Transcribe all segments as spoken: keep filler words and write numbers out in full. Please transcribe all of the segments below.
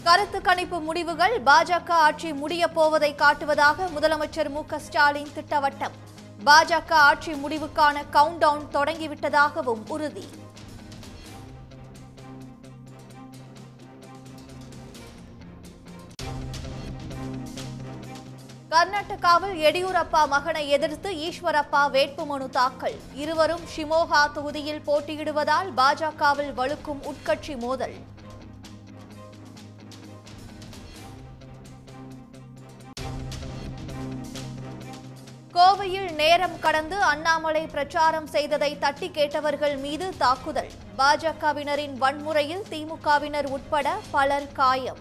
கருத்து கணிப்பு முடிவுகள் பாஜக ஆட்சி முடியப் போவதை காட்டுவதாக முதலமைச்சர் மு க ஸ்டாலின் திட்டவட்டம். பாஜக ஆட்சி முடிவுக்கான கவுண்ட் டவுன் தொடங்கிவிட்டதாகவும் உறுதி. கர்நாடகாவில் எடியூரப்பா மகனை எதிர்த்து ஈஸ்வரப்பா வேட்புமனு தாக்கல். இருவரும் ஷிமோகா தொகுதியில் போட்டியிடுவதால் பாஜகவில் வலுக்கும் உட்கட்சி மோதல். கோவையில் நேரம் கடந்து அண்ணாமலை பிரச்சாரம் செய்ததை தட்டி கேட்டவர்கள் மீது தாக்குதல். பாஜகவினரின் வன்முறையில் திமுகவினர் உட்பட பலர் காயம்.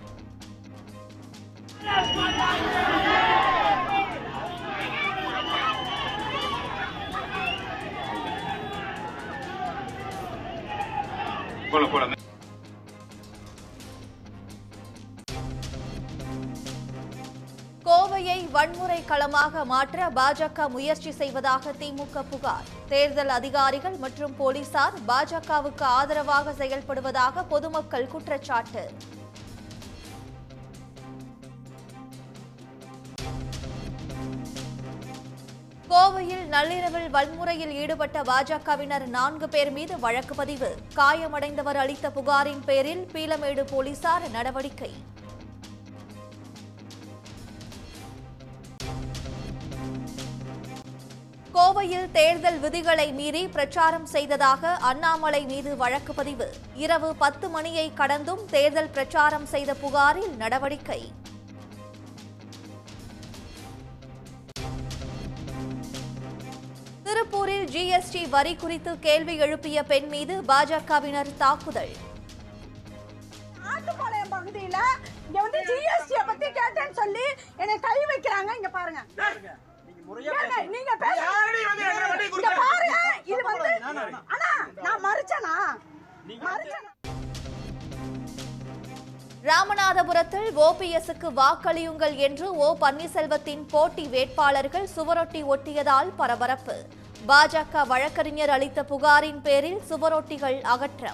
கோவையை வன்முறை களமாக மாற்ற பாஜக முயற்சி செய்வதாக திமுக புகார். தேர்தல் அதிகாரிகள் மற்றும் போலீசார் பாஜகவுக்கு ஆதரவாக செயல்படுவதாக பொதுமக்கள் குற்றச்சாட்டு. கோவையில் நள்ளிரவில் வன்முறையில் ஈடுபட்ட பாஜகவினர் நான்கு பேர் மீது வழக்கு பதிவு. காயமடைந்தவர் அளித்த புகாரின் பேரில் பீளமேடு போலீசார் நடவடிக்கை. கோவையில் தேர்தல் விதிகளை மீறி பிரச்சாரம் செய்ததாக அண்ணாமலை மீது வழக்கு பதிவு. இரவு பத்து மணியை கடந்தும் தேர்தல் பிரச்சாரம் செய்த புகாரில் நடவடிக்கை. திருப்பூரில் ஜிஎஸ்டி வரி குறித்து கேள்வி எழுப்பிய பெண் மீது பாஜகவினர் தாக்குதல். ஆட்டுப்பாளையம் பகுதியில இங்க வந்து ஜிஎஸ்டி பத்தி கேட்டேன்னு சொல்லி என்னை கை வைக்கிறாங்க. இங்க பாருங்க, நீங்க பாருங்க, இது வந்து அண்ணா நான் மறுச்சனா மறுச்சனா. ராமநாதபுரத்தில் ஓபிஎஸ்க்கு வாக்களியுங்கள் என்று ஓ பன்னீர்செல்வத்தின் போட்டி வேட்பாளர்கள் சுவரொட்டி ஒட்டியதால் பரபரப்பு. பாஜக வழக்கறிஞர் அளித்த புகாரின் பேரில் சுவரொட்டிகள் அகற்றம்.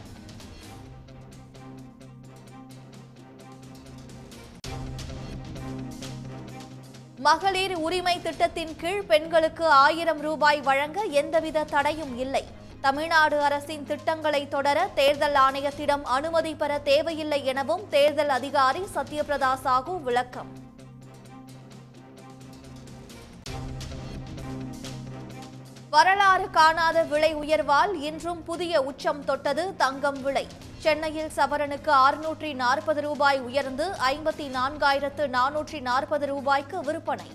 மகளிர் உரிமை திட்டத்தின் கீழ் பெண்களுக்கு ஆயிரம் ரூபாய் வழங்க எந்தவித தடையும் இல்லை. தமிழ்நாடு அரசின் திட்டங்களை தொடர தேர்தல் ஆணையத்திடம் அனுமதி பெற தேவையில்லை எனவும் தேர்தல் அதிகாரி சத்யபிரதா சாஹூ விளக்கம். வரலாறு காணாத விலை உயர்வால் இன்றும் புதிய உச்சம் தொட்டது தங்கம் விலை. சென்னையில் சவரனுக்கு அறுநூற்றி நாற்பது ரூபாய் உயர்ந்து ஐம்பத்தி நான்காயிரத்து நானூற்றி நாற்பது ரூபாய்க்கு விற்பனை.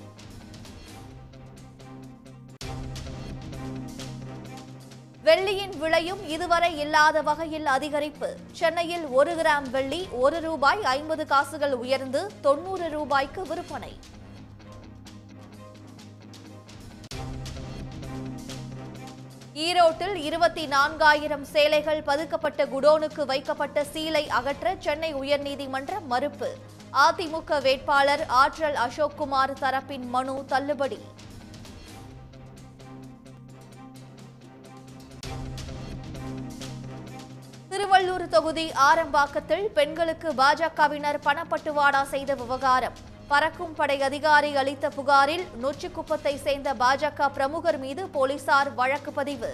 வெள்ளியின் விலையும் இதுவரை இல்லாத வகையில் அதிகரிப்பு. சென்னையில் ஒரு கிராம் வெள்ளி ஒரு ரூபாய் ஐம்பது காசுகள் உயர்ந்து தொன்னூறு ரூபாய்க்கு விற்பனை. ஈரோட்டில் இருபத்தி நான்காயிரம் சேலைகள் பதுக்கப்பட்ட குடோனுக்கு வைக்கப்பட்ட சீலை அகற்ற சென்னை உயர்நீதிமன்றம் மறுப்பு. அதிமுக வேட்பாளர் ஆற்றல் அசோக்குமார் தரப்பின் மனு தள்ளுபடி. திருவள்ளூர் தொகுதி ஆரம்பாக்கத்தில் பெண்களுக்கு பாஜகவினர் பணப்பட்டுவாடா செய்த விவகாரம். பறக்கும் படை அதிகாரி அளித்த புகாரில் நொச்சிக்குப்பத்தை சேர்ந்த பாஜக பிரமுகர் மீது போலீசார் வழக்கு பதிவு.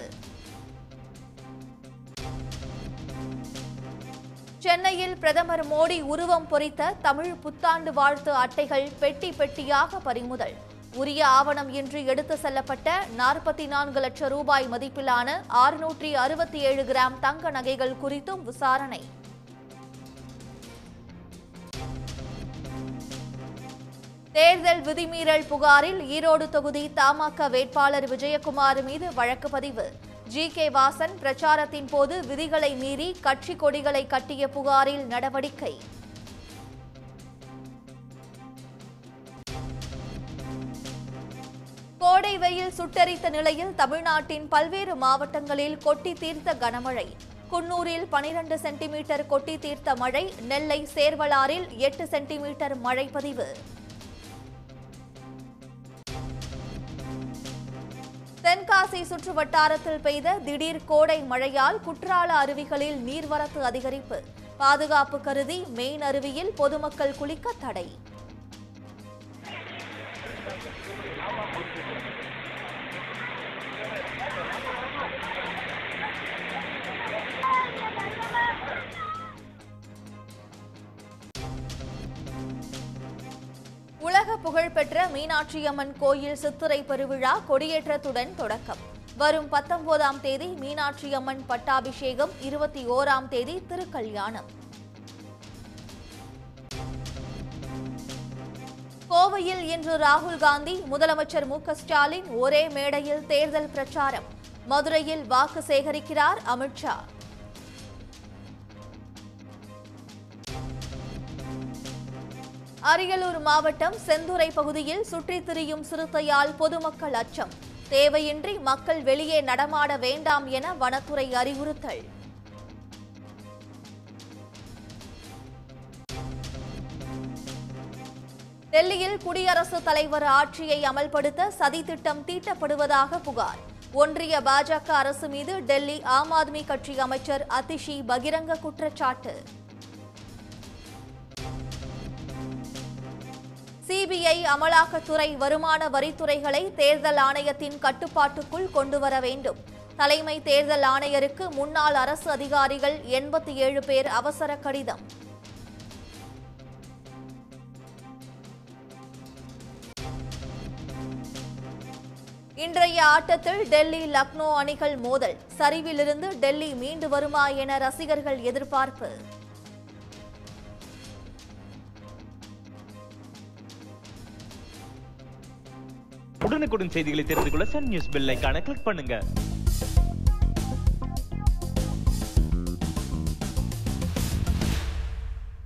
சென்னையில் பிரதமர் மோடி உருவம் பொறித்த தமிழ் புத்தாண்டு வாழ்த்து அட்டைகள் பெட்டி பெட்டியாக பறிமுதல். உரிய ஆவணம் இன்றி எடுத்து செல்லப்பட்ட நாற்பத்தி நான்கு லட்சம் ரூபாய் மதிப்பிலான அறுநூற்றி அறுபத்தி ஏழு கிராம் தங்க நகைகள் குறித்தும் விசாரணை. தேர்தல் விதிமீறல் புகாரில் ஈரோடு தொகுதி தமாக வேட்பாளர் விஜயகுமார் மீது வழக்கு பதிவு. ஜி கே வாசன் பிரச்சாரத்தின் போது விதிகளை மீறி கட்சி கொடிகளை கட்டிய புகாரில் நடவடிக்கை. கோடை வெயில் சுட்டெரித்த நிலையில் தமிழ்நாட்டின் பல்வேறு மாவட்டங்களில் கொட்டி தீர்த்த கனமழை. குன்னூரில் பனிரண்டு சென்டிமீட்டர் கொட்டி தீர்த்த மழை. நெல்லை சேர்வலாறில் எட்டு சென்டிமீட்டர் மழை பதிவு. தென்காசி சுற்று வட்டாரத்தில் பெய்த திடீர் கோடை மழையால் குற்றால அருவிகளில் நீர்வரத்து அதிகரிப்பு. பாதுகாப்பு கருதி மெயின் அருவியில் பொதுமக்கள் குளிக்க தடை. உலக புகழ்பெற்ற மீனாட்சியம்மன் கோயில் சித்திரை பெருவிழா கொடியேற்றத்துடன் தொடக்கம். வரும் பத்தொன்பதாம் தேதி மீனாட்சியம்மன் பட்டாபிஷேகம், இருபத்தி ஓராம் தேதி திருக்கல்யாணம். கோவையில் இன்று ராகுல் காந்தி, முதலமைச்சர் மு க ஸ்டாலின் ஒரே மேடையில் தேர்தல் பிரச்சாரம். மதுரையில் வாக்கு சேகரிக்கிறார் அமித்ஷா. அரியலூர் மாவட்டம் செந்துறை பகுதியில் சுற்றித் திரியும் சிறுத்தையால் பொதுமக்கள் அச்சம். தேவையின்றி மக்கள் வெளியே நடமாட வேண்டாம் என வனத்துறை அறிவுறுத்தல். டெல்லியில் குடியரசுத் தலைவர் ஆட்சியை அமல்படுத்த சதித்திட்டம் தீட்டப்படுவதாக புகார். ஒன்றிய பாஜக அரசு மீது டெல்லி ஆம் ஆத்மி கட்சி அமைச்சர் அதிஷி பகிரங்க குற்றச்சாட்டு. சிபிஐ, அமலாக்கத்துறை, வருமான வரித்துறைகளை தேர்தல் ஆணையத்தின் கட்டுப்பாட்டுக்குள் கொண்டுவர வேண்டும். தலைமை தேர்தல் ஆணையருக்கு முன்னாள் அரசு அதிகாரிகள் எண்பத்தி ஏழு பேர் அவசர கடிதம். இன்றைய ஆட்டத்தில் டெல்லி லக்னோ அணிகள் மோதல். சரிவிலிருந்து டெல்லி மீண்டு வருமா என ரசிகர்கள் எதிர்பார்ப்பு. உடனுக்குடன் செய்திகளை தெரிந்து கொள்ள சன் நியூஸ் பெல் ஐகானை கிளிக் பண்ணுங்க.